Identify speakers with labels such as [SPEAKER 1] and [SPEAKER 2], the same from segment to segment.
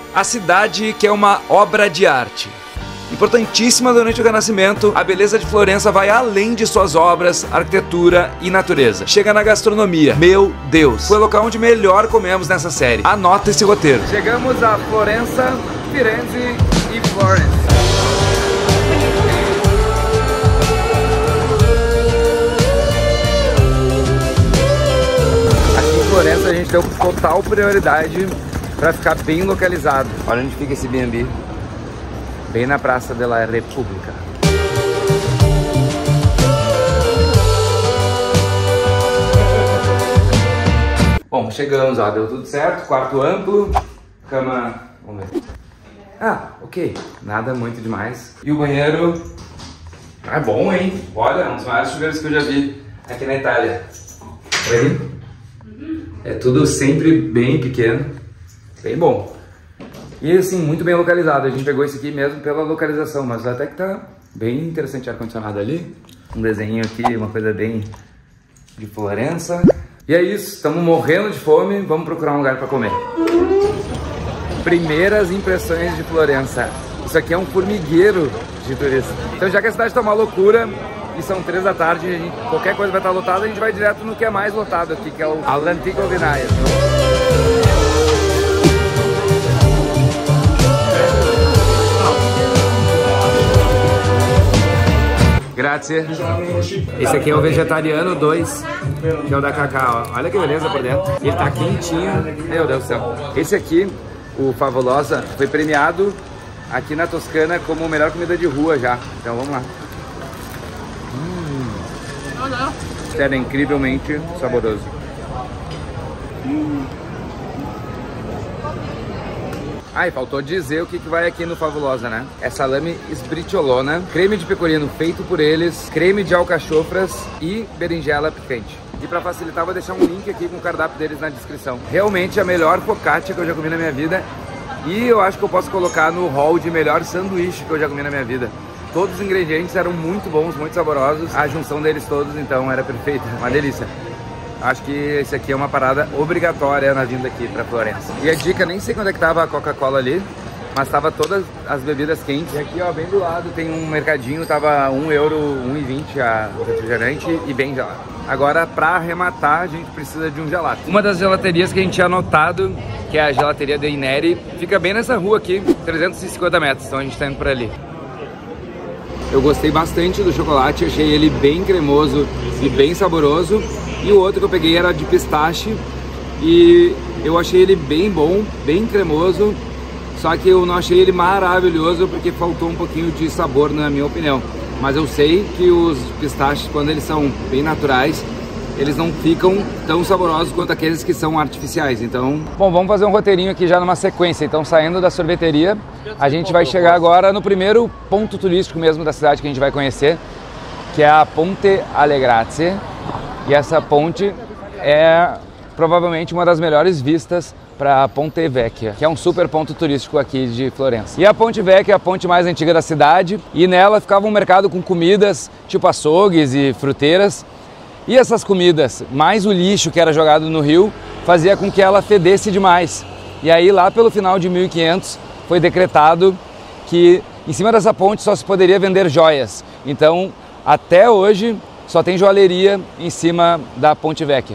[SPEAKER 1] A cidade que é uma obra de arte. Importantíssima durante o Renascimento, a beleza de Florença vai além de suas obras, arquitetura e natureza. Chega na gastronomia. Meu Deus! Foi o local onde melhor comemos nessa série. Anota esse roteiro. Chegamos a Florença, Firenze e Florence. Aqui em Florença a gente deu total prioridade para ficar bem localizado. Olha onde fica esse B&B. Bem na Praça della Repubblica. Bom, chegamos, ó, deu tudo certo, quarto amplo, cama, vamos ver. Ah, ok, nada muito demais. E o banheiro, é bom, hein? Olha, um dos maiores chuveiros que eu já vi aqui na Itália. Aí, é tudo sempre bem pequeno, bem bom. E assim, muito bem localizado. A gente pegou esse aqui mesmo pela localização, mas até que tá bem interessante o ar-condicionado ali. Um desenho aqui, uma coisa bem de Florença. E é isso, estamos morrendo de fome, vamos procurar um lugar para comer. Primeiras impressões de Florença. Isso aqui é um formigueiro de turista. Então já que a cidade tá uma loucura, e são 3 da tarde, qualquer coisa vai estar lotada, a gente vai direto no que é mais lotado aqui, que é o All'Antico Vinaio. Grazie. Esse aqui é o vegetariano 2, que é o da Cacau. Olha que beleza por dentro. Ele tá quentinho. Meu Deus do céu. Esse aqui, o Favolosa, foi premiado aqui na Toscana como melhor comida de rua já. Então vamos lá. É incrivelmente saboroso. Ah, e faltou dizer o que vai aqui no Favolosa, né? É salame sbriciolona, creme de pecorino feito por eles, creme de alcachofras e berinjela picante. E pra facilitar, vou deixar um link aqui com o cardápio deles na descrição. Realmente a melhor focaccia que eu já comi na minha vida. E eu acho que eu posso colocar no hall de melhor sanduíche que eu já comi na minha vida. Todos os ingredientes eram muito bons, muito saborosos. A junção deles todos, então, era perfeita. Uma delícia. Acho que esse aqui é uma parada obrigatória na vinda aqui pra Florença. E a dica, nem sei quando é que tava a Coca-Cola ali, mas tava todas as bebidas quentes. E aqui, ó, bem do lado tem um mercadinho, tava €1, €1,20 a refrigerante e bem gelado. Agora, pra arrematar, a gente precisa de um gelato. Uma das gelaterias que a gente tinha anotado, que é a gelateria de Ineri, fica bem nessa rua aqui, 350 metros, então a gente tá indo por ali. Eu gostei bastante do chocolate, achei ele bem cremoso e bem saboroso. E o outro que eu peguei era de pistache e eu achei ele bem bom, bem cremoso, só que eu não achei ele maravilhoso porque faltou um pouquinho de sabor na minha opinião. Mas eu sei que os pistaches, quando eles são bem naturais, eles não ficam tão saborosos quanto aqueles que são artificiais, então... Bom, vamos fazer um roteirinho aqui já numa sequência. Então, saindo da sorveteria, a gente vai chegar agora no primeiro ponto turístico mesmo da cidade que a gente vai conhecer, que é a Ponte alle Grazie. E essa ponte é provavelmente uma das melhores vistas para a Ponte Vecchia, que é um super ponto turístico aqui de Florença. E a Ponte Vecchia é a ponte mais antiga da cidade e nela ficava um mercado com comidas tipo açougues e fruteiras. E essas comidas, mais o lixo que era jogado no rio, fazia com que ela fedesse demais. E aí lá pelo final de 1500 foi decretado que em cima dessa ponte só se poderia vender joias. Então até hoje só tem joalheria em cima da Ponte Vecchia.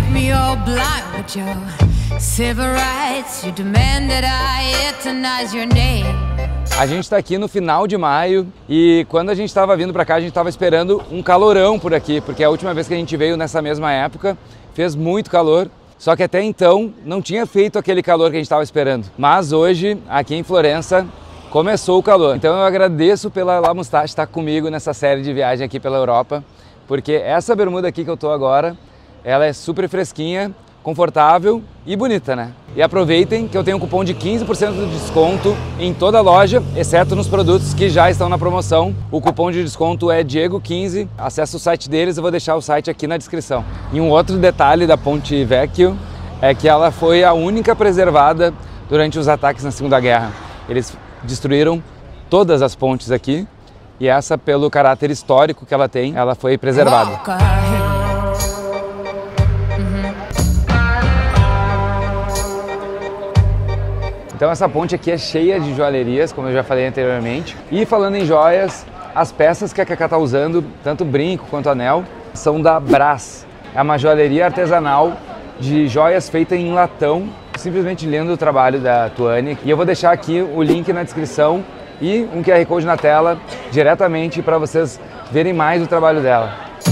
[SPEAKER 1] A gente está aqui no final de maio e quando a gente estava vindo para cá a gente estava esperando um calorão por aqui, porque a última vez que a gente veio nessa mesma época fez muito calor, só que até então não tinha feito aquele calor que a gente estava esperando. Mas hoje, aqui em Florença, começou o calor. Então eu agradeço pela La Moustache estar comigo nessa série de viagem aqui pela Europa, porque essa bermuda aqui que eu tô agora, ela é super fresquinha, confortável e bonita, né? E aproveitem que eu tenho um cupom de 15% de desconto em toda a loja, exceto nos produtos que já estão na promoção. O cupom de desconto é Diego15, acessa o site deles, eu vou deixar o site aqui na descrição. E um outro detalhe da Ponte Vecchia é que ela foi a única preservada durante os ataques na Segunda Guerra. Eles destruíram todas as pontes aqui, e essa, pelo caráter histórico que ela tem, ela foi preservada. Então essa ponte aqui é cheia de joalherias, como eu já falei anteriormente. E falando em joias, as peças que a Cacá tá usando, tanto brinco quanto anel, são da Brás. É uma joalheria artesanal de joias feita em latão, simplesmente lindo o trabalho da Tuane. E eu vou deixar aqui o link na descrição e um QR Code na tela, diretamente para vocês verem mais o trabalho dela.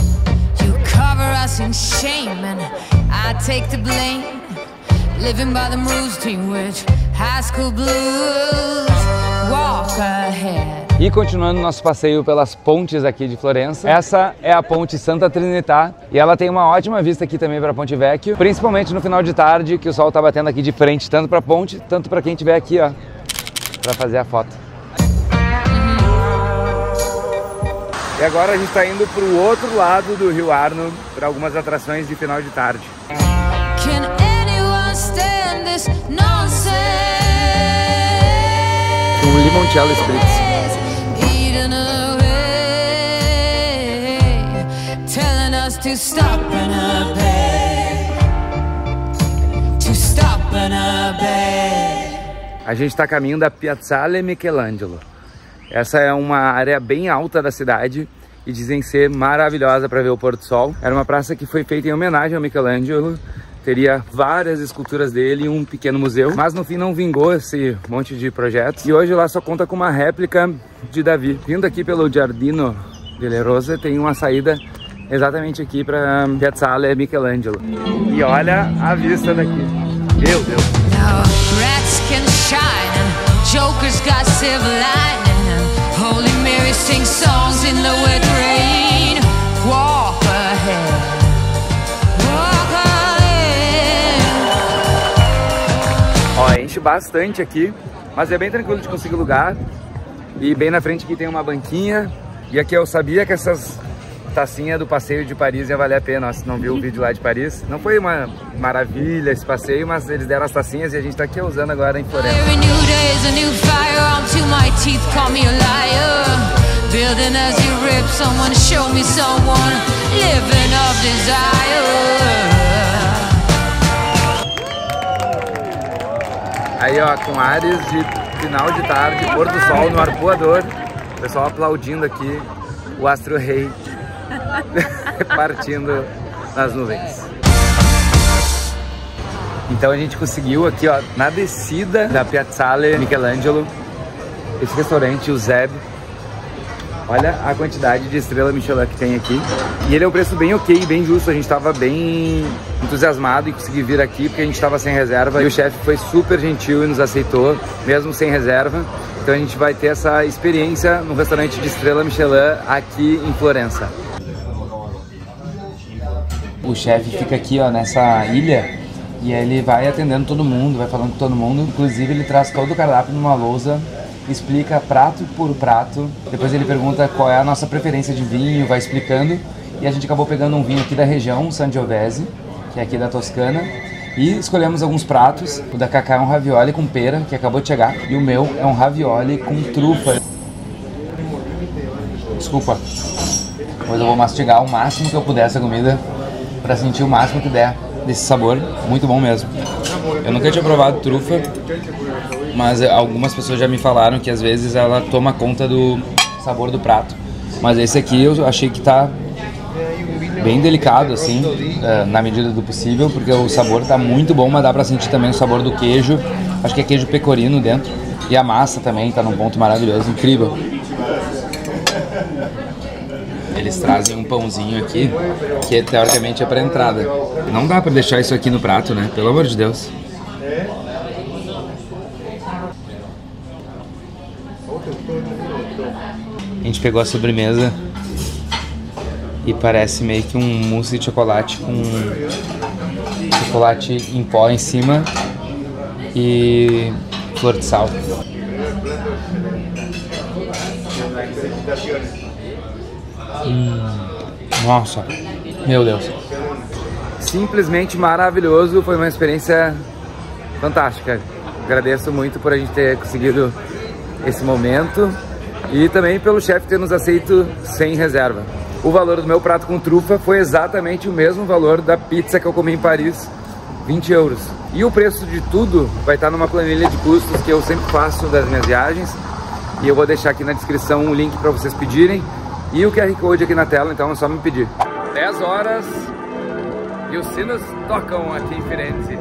[SPEAKER 1] E continuando nosso passeio pelas pontes aqui de Florença, essa é a ponte Santa Trinità e ela tem uma ótima vista aqui também para Ponte Vecchio, principalmente no final de tarde, que o sol tá batendo aqui de frente, tanto para a ponte, tanto para quem estiver aqui, ó, para fazer a foto. E agora a gente está indo para o outro lado do Rio Arno, para algumas atrações de final de tarde. O Limoncello Spritz. A gente está a caminho da Piazzale Michelangelo. Essa é uma área bem alta da cidade e dizem ser maravilhosa para ver o pôr do sol. Era uma praça que foi feita em homenagem ao Michelangelo. Teria várias esculturas dele e um pequeno museu, mas no fim não vingou esse monte de projetos. E hoje lá só conta com uma réplica de Davi. Vindo aqui pelo Giardino delle Rose, tem uma saída exatamente aqui para Piazzale Michelangelo. E olha a vista daqui. Meu Deus! Ó, enche bastante aqui, mas é bem tranquilo de conseguir lugar. E bem na frente aqui tem uma banquinha. E aqui eu sabia que essas tacinhas do passeio de Paris ia valer a pena. Se não viu o vídeo lá de Paris, não foi uma maravilha esse passeio, mas eles deram as tacinhas e a gente tá aqui usando agora em Florença. Aí ó, com ares de final de tarde, pôr do sol no arpoador, o pessoal aplaudindo aqui o astro rei partindo nas nuvens. Então a gente conseguiu aqui ó, na descida da Piazzale Michelangelo, esse restaurante, o Zeb. Olha a quantidade de estrela Michelin que tem aqui. E ele é um preço bem ok, bem justo. A gente estava bem entusiasmado em conseguir vir aqui porque a gente estava sem reserva. E o chefe foi super gentil e nos aceitou, mesmo sem reserva. Então a gente vai ter essa experiência no restaurante de estrela Michelin aqui em Florença. O chefe fica aqui ó, nessa ilha e ele vai atendendo todo mundo, vai falando com todo mundo. Inclusive ele traz todo o cardápio numa lousa, explica prato por prato. Depois ele pergunta qual é a nossa preferência de vinho, vai explicando. E a gente acabou pegando um vinho aqui da região, Sangiovese, que é aqui da Toscana. E escolhemos alguns pratos. O da Cacá é um ravioli com pera, que acabou de chegar. E o meu é um ravioli com trufa. Desculpa. Depois eu vou mastigar o máximo que eu puder essa comida, para sentir o máximo que der desse sabor. Muito bom mesmo. Eu nunca tinha provado trufa, mas algumas pessoas já me falaram que às vezes ela toma conta do sabor do prato. Mas esse aqui eu achei que tá bem delicado, assim, na medida do possível, porque o sabor tá muito bom, mas dá pra sentir também o sabor do queijo. Acho que é queijo pecorino dentro. E a massa também tá num ponto maravilhoso, incrível. Eles trazem um pãozinho aqui, que teoricamente é pra entrada. Não dá pra deixar isso aqui no prato, né? Pelo amor de Deus. A gente pegou a sobremesa e parece meio que um mousse de chocolate com chocolate em pó em cima e flor de sal. Nossa, meu Deus. Simplesmente maravilhoso, foi uma experiência fantástica. Agradeço muito por a gente ter conseguido esse momento e também pelo chefe ter nos aceito sem reserva. O valor do meu prato com trufa foi exatamente o mesmo valor da pizza que eu comi em Paris, 20 euros. E o preço de tudo vai estar numa planilha de custos que eu sempre faço das minhas viagens. E eu vou deixar aqui na descrição um link para vocês pedirem. E o QR Code aqui na tela, então é só me pedir. 10 horas e os sinos tocam aqui em Firenze.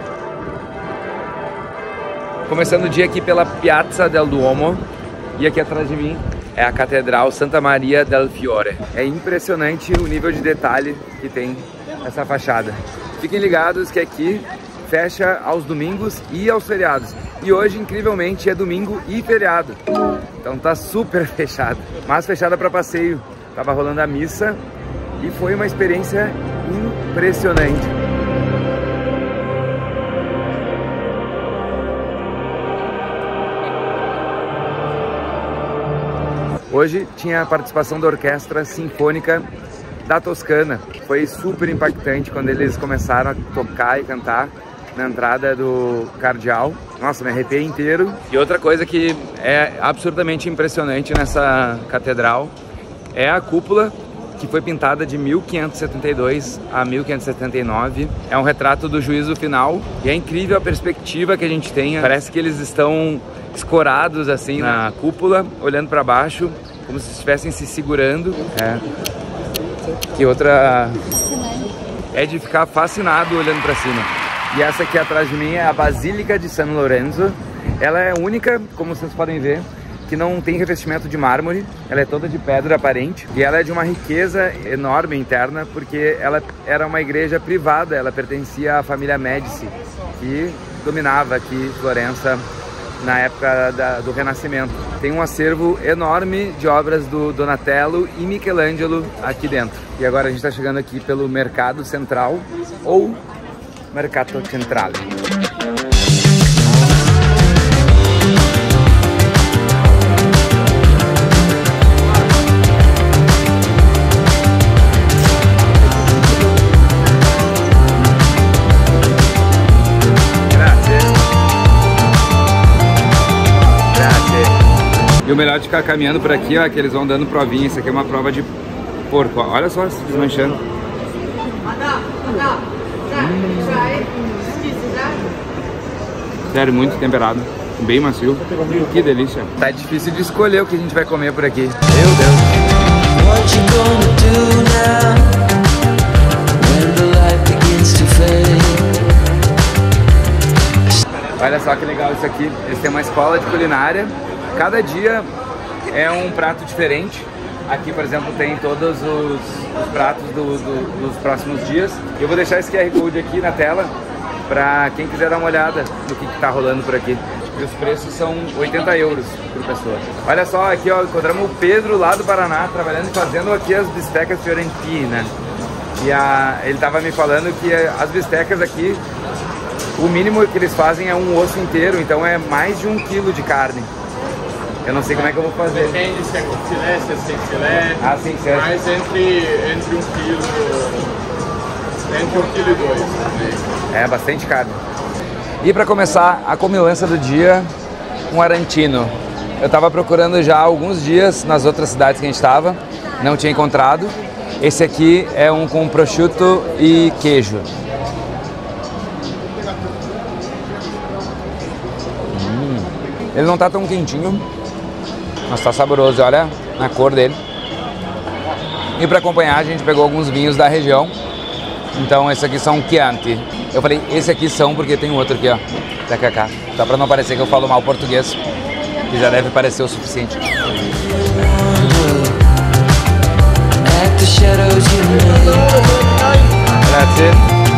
[SPEAKER 1] Começando o dia aqui pela Piazza del Duomo. E aqui atrás de mim é a Catedral Santa Maria del Fiore. É impressionante o nível de detalhe que tem essa fachada. Fiquem ligados que aqui fecha aos domingos e aos feriados. E hoje, incrivelmente, é domingo e feriado. Então tá super fechado. Mas fechada para passeio. Tava rolando a missa e foi uma experiência impressionante. Hoje tinha a participação da Orquestra Sinfônica da Toscana. Foi super impactante quando eles começaram a tocar e cantar na entrada do Cardeal. Nossa, me arrepiei inteiro. E outra coisa que é absurdamente impressionante nessa catedral é a cúpula, que foi pintada de 1572 a 1579. É um retrato do juízo final e é incrível a perspectiva que a gente tem. Parece que eles estão escorados assim na cúpula, olhando para baixo, como se estivessem se segurando. Que outra é de ficar fascinado olhando para cima. E essa aqui atrás de mim é a Basílica de San Lorenzo. Ela é única, como vocês podem ver, que não tem revestimento de mármore. Ela é toda de pedra aparente e ela é de uma riqueza enorme interna, porque ela era uma igreja privada, ela pertencia à família Médici, que dominava aqui Florença na época do Renascimento. Tem um acervo enorme de obras do Donatello e Michelangelo aqui dentro. E agora a gente está chegando aqui pelo Mercado Central, ou Mercato Centrale. E o melhor de ficar caminhando por aqui, ó, é que eles vão dando provinha. Isso aqui é uma prova de porco, ó. Olha só, se desmanchando. Sério, muito temperado, bem macio. Que delícia. Tá difícil de escolher o que a gente vai comer por aqui. Meu Deus. Olha só que legal isso aqui. Eles têm uma escola de culinária. Cada dia é um prato diferente. Aqui, por exemplo, tem todos os pratos dos próximos dias. Eu vou deixar esse QR Code aqui na tela para quem quiser dar uma olhada no que está rolando por aqui. E os preços são 80 euros por pessoa. Olha só, aqui ó, encontramos o Pedro lá do Paraná, trabalhando e fazendo aqui as bistecas fiorentinas. E ele estava me falando que as bistecas aqui, o mínimo que eles fazem é um osso inteiro, então é mais de 1 quilo de carne. Eu não sei como é que eu vou fazer.
[SPEAKER 2] Depende se é com filé, se é sem filé.
[SPEAKER 1] Ah, sim, certo.
[SPEAKER 2] Mas entre 1 quilo, entre 1 quilo e 2.
[SPEAKER 1] É, bastante carne. E para começar a comilança do dia, um arantino. Eu tava procurando já há alguns dias nas outras cidades que a gente estava, não tinha encontrado. Esse aqui é um com prosciutto e queijo. Ele não tá tão quentinho, mas tá saboroso, olha a cor dele. E para acompanhar a gente pegou alguns vinhos da região. Então esses aqui são Chianti. Eu falei, esse aqui são porque tem outro aqui, ó, da Cacá. Só para não parecer que eu falo mal português, que já deve parecer o suficiente. Grazie.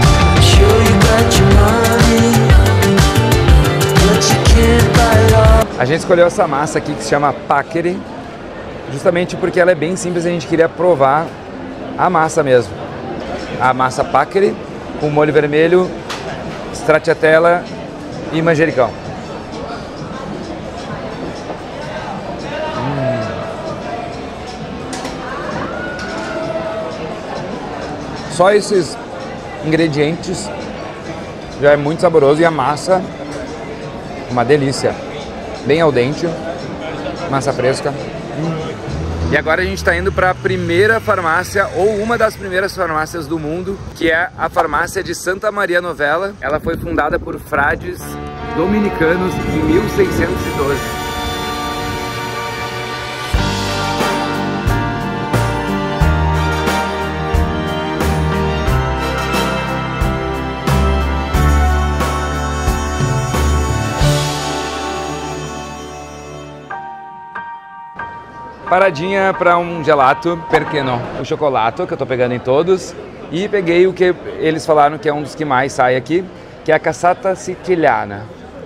[SPEAKER 1] A gente escolheu essa massa aqui que se chama paccheri, justamente porque ela é bem simples e a gente queria provar a massa mesmo. A massa paccheri com molho vermelho, stracciatella e manjericão. Só esses ingredientes já é muito saboroso e a massa, uma delícia. Bem al dente, massa fresca. E agora a gente está indo para a primeira farmácia, ou uma das primeiras farmácias do mundo, que é a farmácia de Santa Maria Novella. Ela foi fundada por frades dominicanos em 1612. Paradinha para um gelato, perché no? O chocolate que eu tô pegando em todos. E peguei o que eles falaram que é um dos que mais sai aqui, que é a cassata siciliana.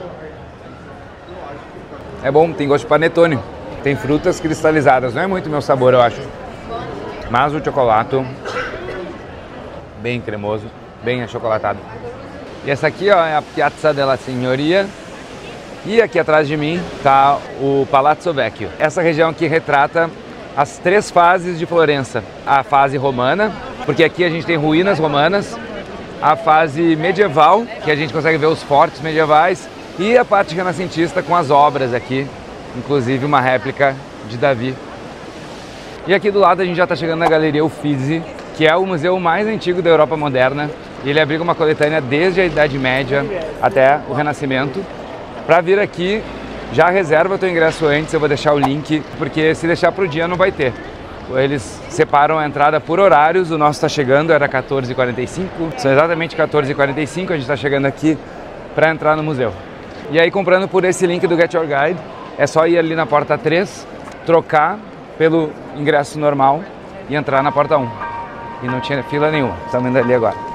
[SPEAKER 1] É bom, tem gosto de panetone. Tem frutas cristalizadas, não é muito meu sabor, eu acho. Mas o chocolate, bem cremoso, bem achocolatado. E essa aqui, ó, é a Piazza della Signoria. E aqui atrás de mim está o Palazzo Vecchio. Essa região aqui retrata as 3 fases de Florença. A fase romana, porque aqui a gente tem ruínas romanas. A fase medieval, que a gente consegue ver os fortes medievais. E a parte renascentista com as obras aqui, inclusive uma réplica de Davi. E aqui do lado a gente já está chegando na Galeria Uffizi, que é o museu mais antigo da Europa moderna. E ele abriga uma coletânea desde a Idade Média até o Renascimento. Para vir aqui, já reserva teu ingresso antes, eu vou deixar o link, porque se deixar para o dia não vai ter. Eles separam a entrada por horários, o nosso está chegando, era 14h45, são exatamente 14h45, a gente está chegando aqui para entrar no museu. E aí comprando por esse link do Get Your Guide, é só ir ali na porta 3, trocar pelo ingresso normal e entrar na porta 1. E não tinha fila nenhuma, estamos indo ali agora.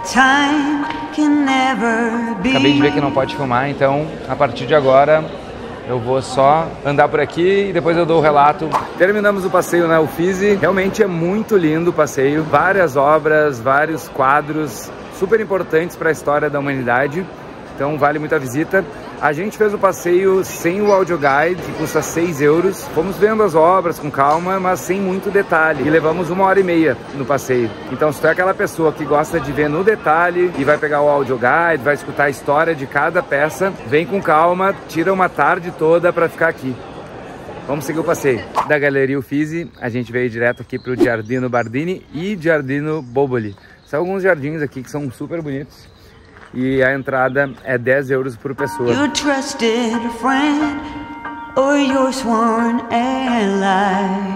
[SPEAKER 1] Acabei de ver que não pode filmar, então a partir de agora eu vou só andar por aqui e depois eu dou o relato. Terminamos o passeio na Uffizi, realmente é muito lindo o passeio. Várias obras, vários quadros super importantes para a história da humanidade, então vale muito a visita. A gente fez o passeio sem o audioguide, que custa 6 euros. Fomos vendo as obras com calma, mas sem muito detalhe. E levamos 1h30 no passeio. Então, se tu é aquela pessoa que gosta de ver no detalhe e vai pegar o audioguide, vai escutar a história de cada peça, vem com calma, tira uma tarde toda para ficar aqui. Vamos seguir o passeio. Da Galeria Uffizi, a gente veio direto aqui para o Giardino Bardini e Giardino Boboli. São alguns jardins aqui que são super bonitos. E a entrada é 10 euros por pessoa.
[SPEAKER 3] Your trusted friend or your sworn ally.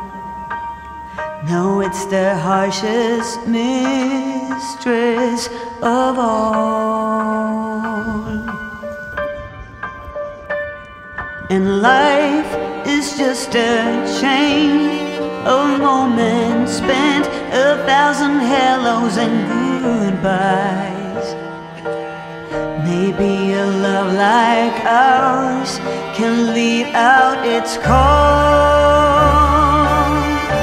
[SPEAKER 3] No, it's the harshest mistress of all. And life is just a chain of moments spent, 1,000 hellos and goodbyes. Maybe a love like ours can leave out its call.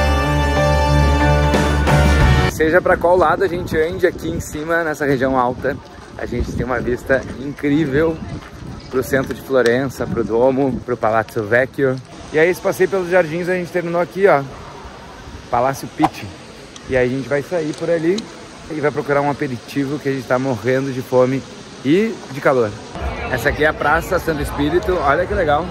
[SPEAKER 1] Seja para qual lado a gente ande aqui em cima, nessa região alta, a gente tem uma vista incrível para o centro de Florença, para o Duomo, para o Palazzo Vecchio. E aí, esse passeio pelos jardins, a gente terminou aqui, ó, Palácio Pitti. E aí a gente vai sair por ali e vai procurar um aperitivo, que a gente está morrendo de fome e de calor. Essa aqui é a Praça Santo Espírito, olha que legal.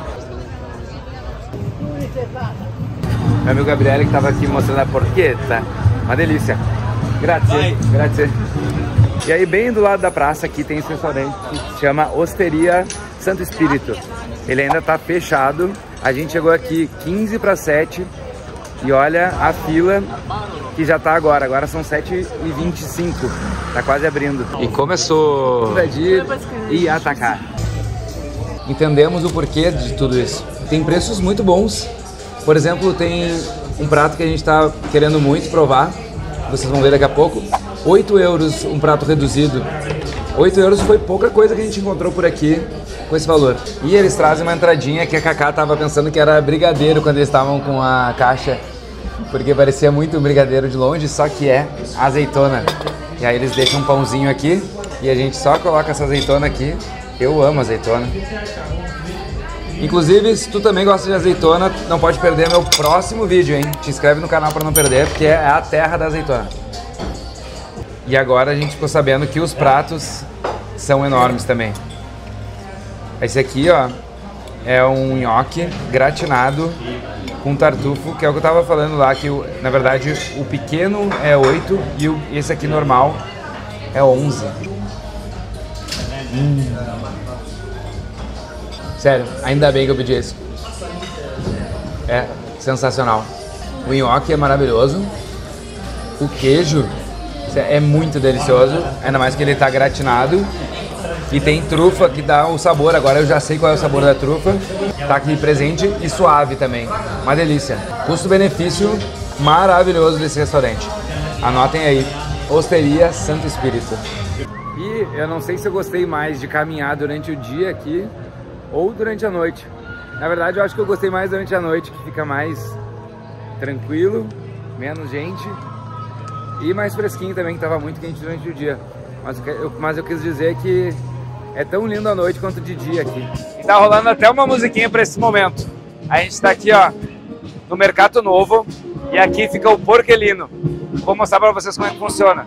[SPEAKER 1] Meu amigo Gabriele que estava aqui mostrando a porchetta, uma delícia. Grazie, grazie. E aí bem do lado da praça aqui tem esse restaurante que se chama Osteria Santo Espírito. Ele ainda está fechado, a gente chegou aqui 15 para 7 e olha a fila que já tá agora são 7h25, tá quase abrindo. E começou invadir e atacar. Entendemos o porquê de tudo isso. Tem preços muito bons. Por exemplo, tem um prato que a gente tá querendo muito provar, vocês vão ver daqui a pouco. 8 euros um prato reduzido. 8 euros foi pouca coisa que a gente encontrou por aqui com esse valor. E eles trazem uma entradinha que a Cacá tava pensando que era brigadeiro quando eles estavam com a caixa, porque parecia muito um brigadeiro de longe, só que é azeitona. E aí eles deixam um pãozinho aqui e a gente só coloca essa azeitona aqui. Eu amo azeitona. Inclusive, se tu também gosta de azeitona, não pode perder meu próximo vídeo, hein? Te inscreve no canal para não perder, porque é a terra da azeitona. E agora a gente ficou sabendo que os pratos são enormes também. Esse aqui, ó, é um nhoque gratinado com tartufo, que é o que eu tava falando lá, que na verdade o pequeno é 8 e esse aqui normal é 11. Sério, ainda bem que eu pedi esse. É sensacional. O nhoque é maravilhoso. O queijo é muito delicioso, ainda mais que ele tá gratinado. E tem trufa que dá o sabor, agora eu já sei qual é o sabor da trufa. Tá aqui presente e suave também. Uma delícia. Custo-benefício maravilhoso desse restaurante. Anotem aí, Osteria Santo Espírito. E eu não sei se eu gostei mais de caminhar durante o dia aqui ou durante a noite. Na verdade eu acho que eu gostei mais durante a noite, que fica mais tranquilo, menos gente e mais fresquinho também, que tava muito quente durante o dia. Mas eu quis dizer que é tão lindo a noite quanto de dia aqui. E tá rolando até uma musiquinha pra esse momento. A gente tá aqui, ó, no Mercato Novo, e aqui fica o Porquelino. Vou mostrar pra vocês como é que funciona.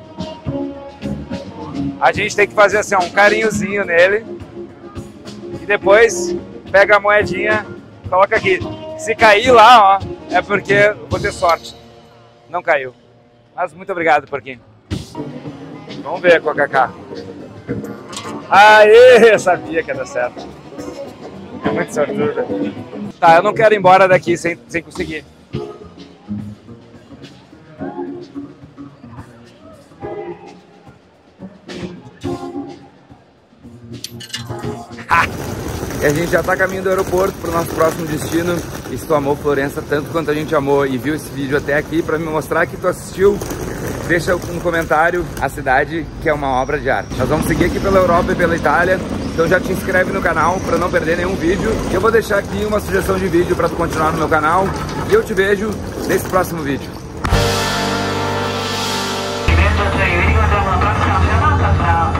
[SPEAKER 1] A gente tem que fazer assim, ó, um carinhozinho nele e depois pega a moedinha, coloca aqui. Se cair lá, ó, é porque eu vou ter sorte. Não caiu. Mas muito obrigado, Porquinho. Vamos ver com a Cacá. Aê, eu sabia que ia dar certo. É muito sortuda. Tá, eu não quero ir embora daqui sem conseguir. E a gente já tá caminho do aeroporto para o nosso próximo destino. E se tu amou Florença tanto quanto a gente amou e viu esse vídeo até aqui, para me mostrar que tu assistiu, deixa um comentário a cidade, que é uma obra de arte. Nós vamos seguir aqui pela Europa e pela Itália, então já te inscreve no canal para não perder nenhum vídeo. Eu vou deixar aqui uma sugestão de vídeo para tu continuar no meu canal e eu te vejo nesse próximo vídeo.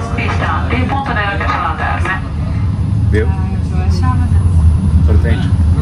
[SPEAKER 1] Viu? Importante.